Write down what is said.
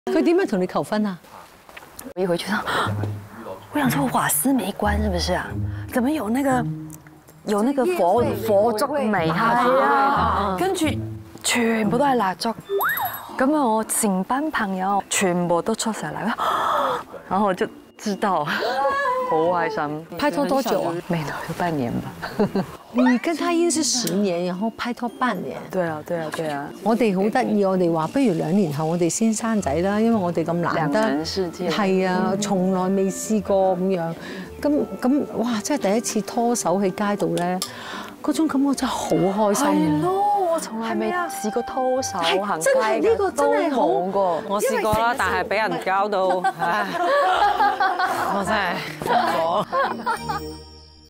佢點樣同你求婚啊？ 我一回去想，我想說瓦斯沒關是不是啊？怎麼有那個火燭味啊？跟住全部都係蠟燭，咁啊我成班朋友全部都出晒嚟，然後我就知道，好開心。 拍拖多久啊？ 沒到就半年吧。 你跟他認識10年，然後拍拖半年。 對啊，對啊，對啊。 我哋好得意，我哋話不如2年後我哋先生仔啦，因為我哋咁難得。 兩人世界。 係啊，從來未試過咁樣。咁哇，真係第一次拖手喺街度咧，嗰種感覺真係好開心。 係咯，我從來未試過拖手行街真係呢個真係好過。 我試過啦，但係俾人搞到，唉，我真係服咗。